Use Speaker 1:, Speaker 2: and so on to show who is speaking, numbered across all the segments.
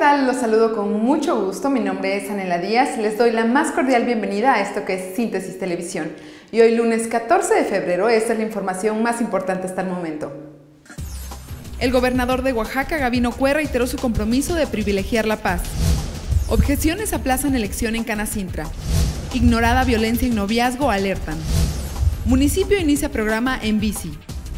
Speaker 1: tal? Los saludo con mucho gusto. Mi nombre es Anela Díaz. Les doy la más cordial bienvenida a esto que es Síntesis Televisión. Y hoy lunes 14 de febrero, esta es la información más importante hasta el momento. El gobernador de Oaxaca, Gabino Cue, reiteró su compromiso de privilegiar la paz. Objeciones aplazan elección en Canacintra. Ignorada violencia en noviazgo alertan. Municipio inicia programa en bici.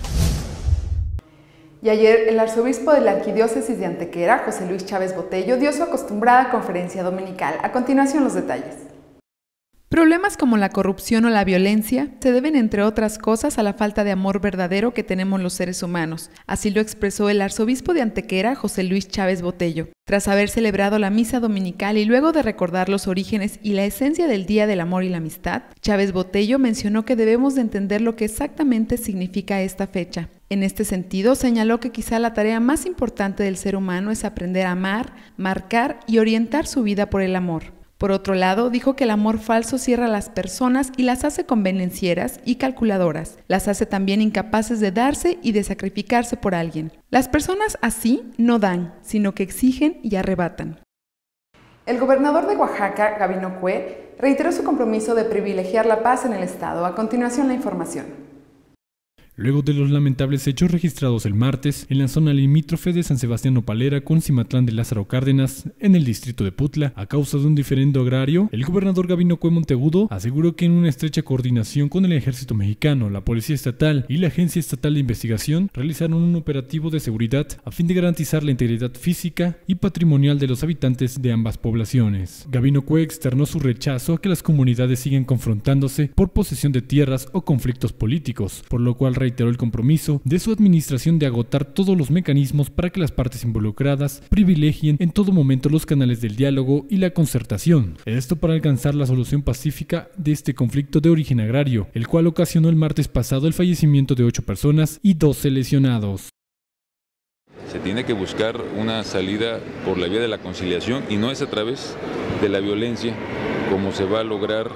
Speaker 1: Y ayer el arzobispo de la Arquidiócesis de Antequera, José Luis Chávez Botello, dio su acostumbrada conferencia dominical. A continuación los detalles. Problemas como la corrupción o la violencia se deben, entre otras cosas, a la falta de amor verdadero que tenemos los seres humanos. Así lo expresó el arzobispo de Antequera, José Luis Chávez Botello. Tras haber celebrado la misa dominical y luego de recordar los orígenes y la esencia del Día del Amor y la Amistad, Chávez Botello mencionó que debemos de entender lo que exactamente significa esta fecha. En este sentido, señaló que quizá la tarea más importante del ser humano es aprender a amar, marcar y orientar su vida por el amor. Por otro lado, dijo que el amor falso cierra a las personas y las hace convenencieras y calculadoras. Las hace también incapaces de darse y de sacrificarse por alguien. Las personas así no dan, sino que exigen y arrebatan. El gobernador de Oaxaca, Gabino Cue, reiteró su compromiso de privilegiar la paz en el estado. A continuación la información.
Speaker 2: Luego de los lamentables hechos registrados el martes en la zona limítrofe de San Sebastián Nopalera con Cimatlán de Lázaro Cárdenas, en el distrito de Putla, a causa de un diferendo agrario, el gobernador Gabino Cue Monteagudo aseguró que en una estrecha coordinación con el Ejército Mexicano, la Policía Estatal y la Agencia Estatal de Investigación, realizaron un operativo de seguridad a fin de garantizar la integridad física y patrimonial de los habitantes de ambas poblaciones. Gabino Cue externó su rechazo a que las comunidades sigan confrontándose por posesión de tierras o conflictos políticos, por lo cual reiteró el compromiso de su administración de agotar todos los mecanismos para que las partes involucradas privilegien en todo momento los canales del diálogo y la concertación. Esto para alcanzar la solución pacífica de este conflicto de origen agrario, el cual ocasionó el martes pasado el fallecimiento de 8 personas y 12 lesionados.
Speaker 3: Se tiene que buscar una salida por la vía de la conciliación y no es a través de la violencia como se va a lograr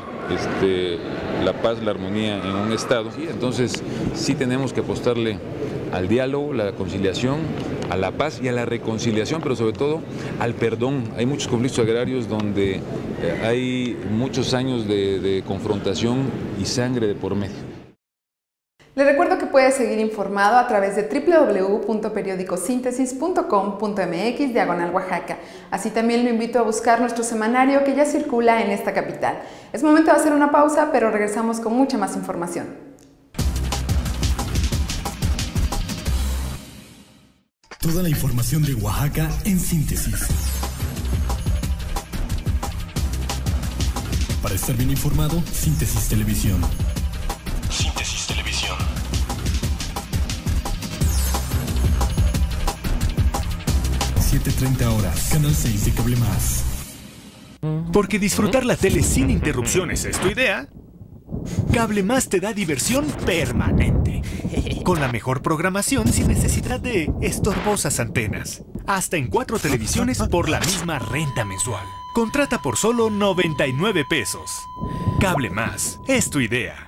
Speaker 3: la paz, la armonía en un estado. Entonces sí tenemos que apostarle al diálogo, la conciliación, a la paz y a la reconciliación, pero sobre todo al perdón. Hay muchos conflictos agrarios donde hay muchos años de confrontación y sangre de por medio.
Speaker 1: Le recuerdo que puede seguir informado a través de www.periodicosíntesis.com.mx/Oaxaca. Así también lo invito a buscar nuestro semanario que ya circula en esta capital. Es momento de hacer una pausa, pero regresamos con mucha más información.
Speaker 4: Toda la información de Oaxaca en síntesis. Para estar bien informado, Síntesis Televisión. Síntesis Televisión. $7:30, Canal 6 de Cable Más.
Speaker 5: Porque disfrutar la tele sin interrupciones es tu idea, Cable Más te da diversión permanente. Con la mejor programación sin necesidad de estorbosas antenas. Hasta en 4 televisiones por la misma renta mensual. Contrata por solo 99 pesos. Cable Más es tu idea.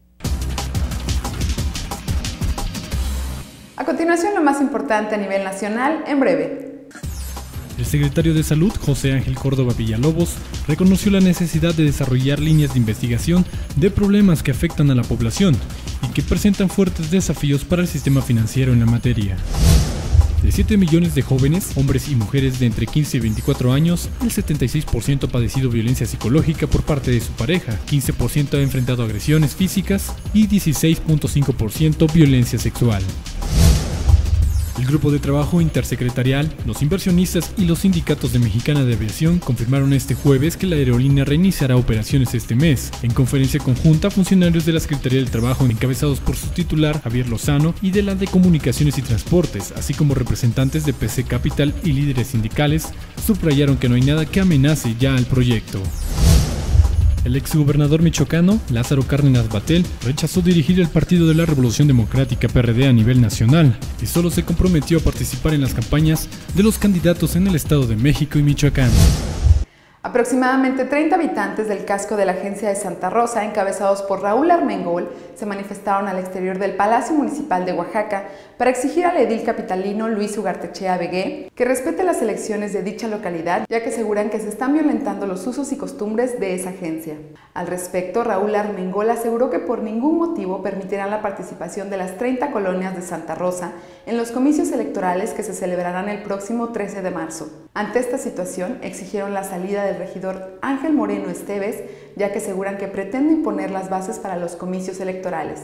Speaker 1: A continuación, lo más importante a nivel nacional, en breve.
Speaker 2: El secretario de Salud, José Ángel Córdoba Villalobos, reconoció la necesidad de desarrollar líneas de investigación de problemas que afectan a la población y que presentan fuertes desafíos para el sistema financiero en la materia. De 7 millones de jóvenes, hombres y mujeres de entre 15 y 24 años, el 76% ha padecido violencia psicológica por parte de su pareja, 15% ha enfrentado agresiones físicas y 16.5% violencia sexual. El grupo de trabajo intersecretarial, los inversionistas y los sindicatos de Mexicana de Aviación confirmaron este jueves que la aerolínea reiniciará operaciones este mes. En conferencia conjunta, funcionarios de la Secretaría del Trabajo, encabezados por su titular, Javier Lozano, y de la de Comunicaciones y Transportes, así como representantes de PC Capital y líderes sindicales, subrayaron que no hay nada que amenace ya al proyecto. El exgobernador michoacano, Lázaro Cárdenas Batlle, rechazó dirigir el Partido de la Revolución Democrática PRD a nivel nacional y solo se comprometió a participar en las campañas de los candidatos en el Estado de México y Michoacán.
Speaker 1: Aproximadamente 30 habitantes del casco de la agencia de Santa Rosa, encabezados por Raúl Armengol, se manifestaron al exterior del Palacio Municipal de Oaxaca para exigir al edil capitalino Luis Ugartechea Begué que respete las elecciones de dicha localidad, ya que aseguran que se están violentando los usos y costumbres de esa agencia. Al respecto, Raúl Armengol aseguró que por ningún motivo permitirán la participación de las 30 colonias de Santa Rosa en los comicios electorales que se celebrarán el próximo 13 de marzo. Ante esta situación, exigieron la salida del regidor Ángel Moreno Esteves, ya que aseguran que pretende imponer las bases para los comicios electorales.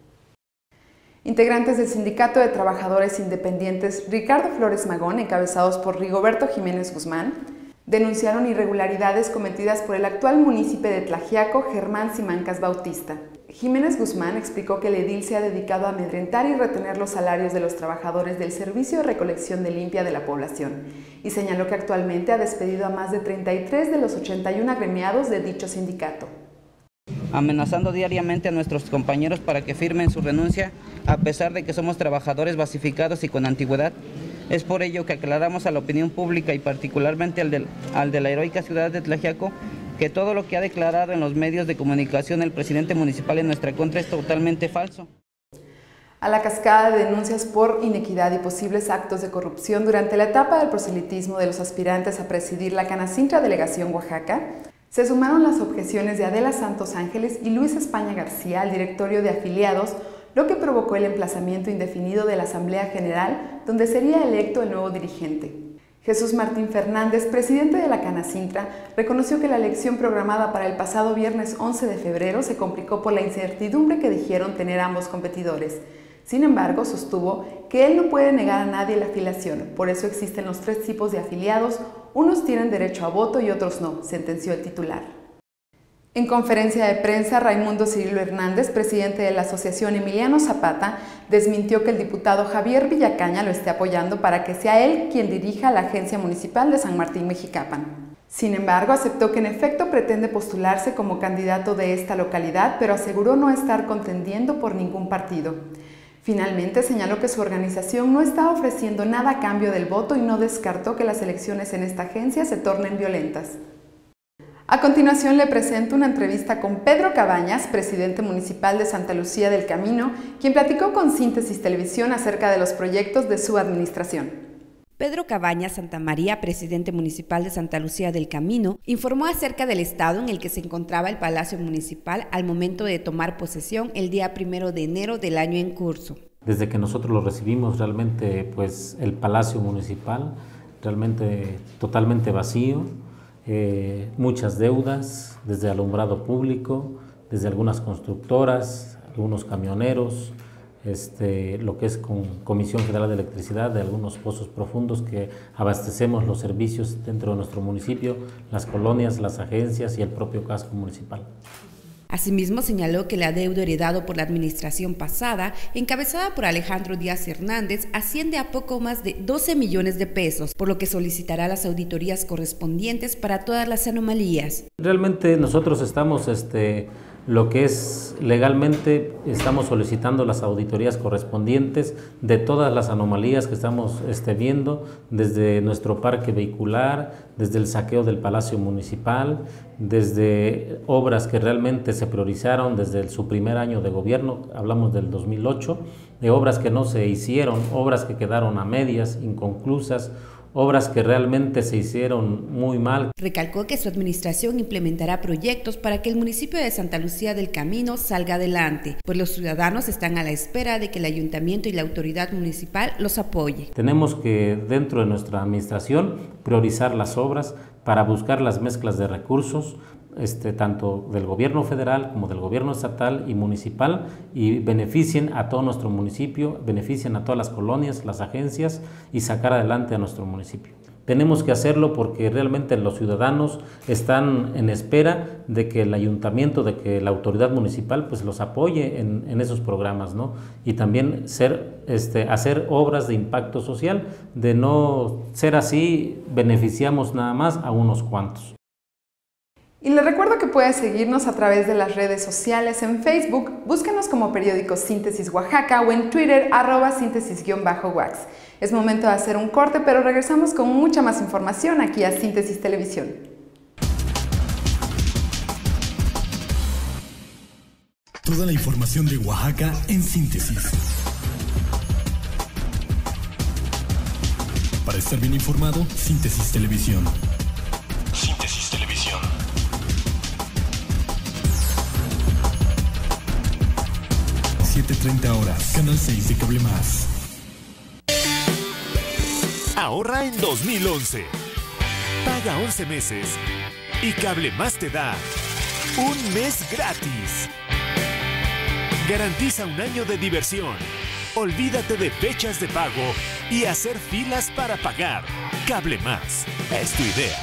Speaker 1: Integrantes del Sindicato de Trabajadores Independientes Ricardo Flores Magón, encabezados por Rigoberto Jiménez Guzmán, denunciaron irregularidades cometidas por el actual munícipe de Tlaxiaco, Germán Simancas Bautista. Jiménez Guzmán explicó que el edil se ha dedicado a amedrentar y retener los salarios de los trabajadores del Servicio de Recolección de Limpia de la población y señaló que actualmente ha despedido a más de 33 de los 81 agremiados de dicho sindicato.
Speaker 6: Amenazando diariamente a nuestros compañeros para que firmen su renuncia, a pesar de que somos trabajadores basificados y con antigüedad. Es por ello que aclaramos a la opinión pública y particularmente al de la heroica ciudad de Tlaxiaco que todo lo que ha declarado en los medios de comunicación el presidente municipal en nuestra contra es totalmente falso.
Speaker 1: A la cascada de denuncias por inequidad y posibles actos de corrupción durante la etapa del proselitismo de los aspirantes a presidir la Canacintra Delegación Oaxaca, se sumaron las objeciones de Adela Santos Ángeles y Luis España García al directorio de afiliados, lo que provocó el emplazamiento indefinido de la Asamblea General, donde sería electo el nuevo dirigente. Jesús Martín Fernández, presidente de la Canacintra, reconoció que la elección programada para el pasado viernes 11 de febrero se complicó por la incertidumbre que dijeron tener ambos competidores. Sin embargo, sostuvo que él no puede negar a nadie la afiliación, por eso existen los 3 tipos de afiliados, unos tienen derecho a voto y otros no, sentenció el titular. En conferencia de prensa, Raimundo Cirilo Hernández, presidente de la Asociación Emiliano Zapata, desmintió que el diputado Javier Villacaña lo esté apoyando para que sea él quien dirija la Agencia Municipal de San Martín Mexicapan. Sin embargo, aceptó que en efecto pretende postularse como candidato de esta localidad, pero aseguró no estar contendiendo por ningún partido. Finalmente, señaló que su organización no está ofreciendo nada a cambio del voto y no descartó que las elecciones en esta agencia se tornen violentas. A continuación le presento una entrevista con Pedro Cabañas, presidente municipal de Santa Lucía del Camino, quien platicó con Síntesis Televisión acerca de los proyectos de su administración.
Speaker 7: Pedro Cabañas Santamaría, presidente municipal de Santa Lucía del Camino, informó acerca del estado en el que se encontraba el Palacio Municipal al momento de tomar posesión el día 1 de enero del año en curso.
Speaker 8: Desde que nosotros lo recibimos, realmente pues el Palacio Municipal realmente totalmente vacío. Muchas deudas desde alumbrado público, desde algunas constructoras, algunos camioneros, lo que es con Comisión Federal de Electricidad, de algunos pozos profundos que abastecemos los servicios dentro de nuestro municipio, las colonias, las agencias y el propio casco municipal.
Speaker 7: Asimismo, señaló que el adeudo heredado por la administración pasada, encabezada por Alejandro Díaz Hernández, asciende a poco más de 12 millones de pesos, por lo que solicitará las auditorías correspondientes para todas las anomalías.
Speaker 8: Realmente nosotros estamos, lo que es legalmente, estamos solicitando las auditorías correspondientes de todas las anomalías que estamos viendo, desde nuestro parque vehicular, desde el saqueo del Palacio Municipal, desde obras que realmente se priorizaron desde su primer año de gobierno, hablamos del 2008, de obras que no se hicieron, obras que quedaron a medias, inconclusas, obras que realmente se hicieron muy mal.
Speaker 7: Recalcó que su administración implementará proyectos para que el municipio de Santa Lucía del Camino salga adelante, pues los ciudadanos están a la espera de que el ayuntamiento y la autoridad municipal los apoye.
Speaker 8: Tenemos que, dentro de nuestra administración, priorizar las obras para buscar las mezclas de recursos, tanto del gobierno federal como del gobierno estatal y municipal, y beneficien a todo nuestro municipio, beneficien a todas las colonias, las agencias, y sacar adelante a nuestro municipio. Tenemos que hacerlo porque realmente los ciudadanos están en espera de que el ayuntamiento, de que la autoridad municipal pues los apoye en esos programas, ¿no? Y también hacer obras de impacto social. De no ser así, beneficiamos nada más a unos cuantos.
Speaker 1: Y les recuerdo que puede seguirnos a través de las redes sociales. En Facebook, búsquenos como periódico Síntesis Oaxaca, o en Twitter, @síntesis_wax. Es momento de hacer un corte, pero regresamos con mucha más información aquí a Síntesis Televisión.
Speaker 4: Toda la información de Oaxaca en síntesis. Para estar bien informado, Síntesis Televisión. Síntesis Televisión. 7:30 horas, Canal 6 de Cable Más.
Speaker 5: Ahorra en 2011. Paga 11 meses y Cable Más te da un mes gratis. Garantiza un año de diversión. Olvídate de fechas de pago y hacer filas para pagar. Cable Más es tu idea.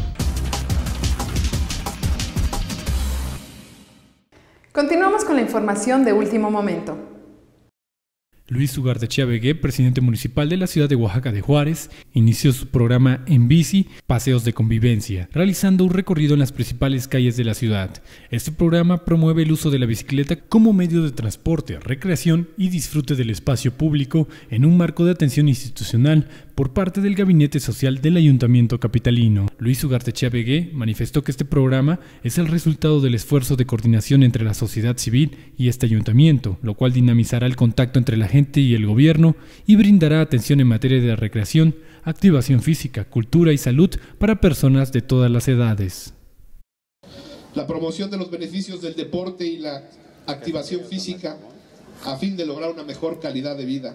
Speaker 1: Continuamos con la información de último momento.
Speaker 2: Luis Ugartechea Begué, presidente municipal de la ciudad de Oaxaca de Juárez, inició su programa En Bici, Paseos de Convivencia, realizando un recorrido en las principales calles de la ciudad. Este programa promueve el uso de la bicicleta como medio de transporte, recreación y disfrute del espacio público en un marco de atención institucional por parte del Gabinete Social del Ayuntamiento Capitalino. Luis Ugartechea Begué manifestó que este programa es el resultado del esfuerzo de coordinación entre la sociedad civil y este ayuntamiento, lo cual dinamizará el contacto entre la gente y el gobierno y brindará atención en materia de recreación, activación física, cultura y salud para personas de todas las edades.
Speaker 9: La promoción de los beneficios del deporte y la activación física a fin de lograr una mejor calidad de vida.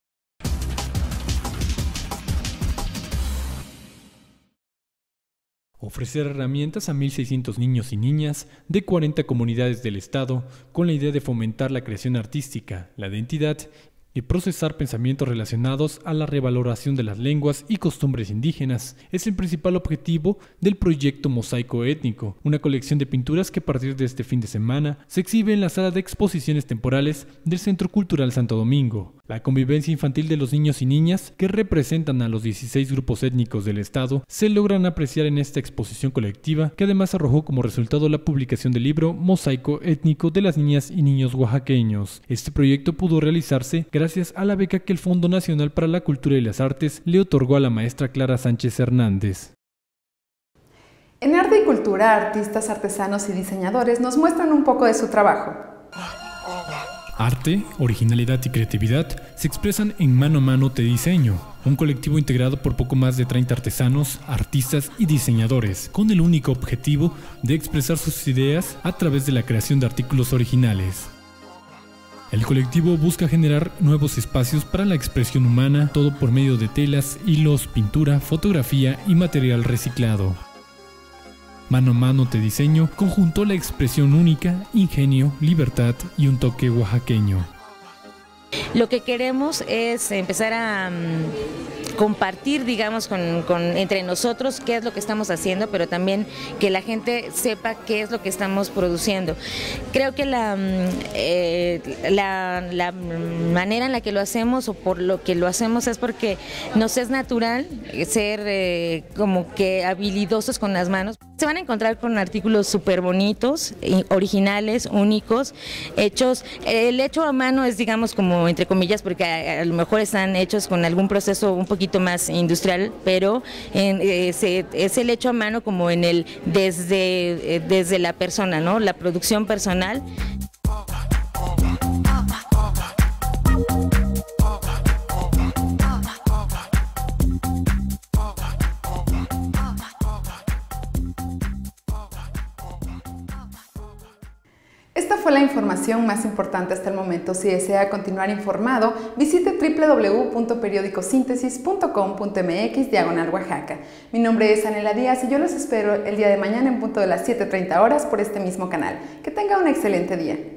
Speaker 2: Ofrecer herramientas a 1.600 niños y niñas de 40 comunidades del estado con la idea de fomentar la creación artística, la identidad y procesar pensamientos relacionados a la revaloración de las lenguas y costumbres indígenas. Es el principal objetivo del proyecto Mosaico Étnico, una colección de pinturas que a partir de este fin de semana se exhibe en la sala de exposiciones temporales del Centro Cultural Santo Domingo. La convivencia infantil de los niños y niñas, que representan a los 16 grupos étnicos del estado, se logran apreciar en esta exposición colectiva, que además arrojó como resultado la publicación del libro Mosaico Étnico de las niñas y niños oaxaqueños. Este proyecto pudo realizarse gracias a la beca que el Fondo Nacional para la Cultura y las Artes le otorgó a la maestra Clara Sánchez Hernández.
Speaker 1: En Arte y Cultura, artistas, artesanos y diseñadores nos muestran un poco de su trabajo.
Speaker 2: Arte, originalidad y creatividad se expresan en Mano a Mano Te Diseño, un colectivo integrado por poco más de 30 artesanos, artistas y diseñadores, con el único objetivo de expresar sus ideas a través de la creación de artículos originales. El colectivo busca generar nuevos espacios para la expresión humana, todo por medio de telas, hilos, pintura, fotografía y material reciclado. Mano a Mano Te Diseño conjuntó la expresión única, ingenio, libertad y un toque oaxaqueño.
Speaker 10: Lo que queremos es empezar a compartir, digamos, entre nosotros qué es lo que estamos haciendo, pero también que la gente sepa qué es lo que estamos produciendo. Creo que la manera en la que lo hacemos o por lo que lo hacemos es porque nos es natural ser como que habilidosos con las manos. Se van a encontrar con artículos súper bonitos, originales, únicos, hechos. El hecho a mano es, digamos, como entre comillas, porque a lo mejor están hechos con algún proceso un poquito más industrial, pero es el hecho a mano como en el desde la persona, ¿no? La producción personal.
Speaker 1: Esta fue la información más importante hasta el momento. Si desea continuar informado, visite www.periodicosíntesis.com.mx/Oaxaca. Mi nombre es Anela Díaz y yo los espero el día de mañana en punto de las 7:30 horas por este mismo canal. Que tenga un excelente día.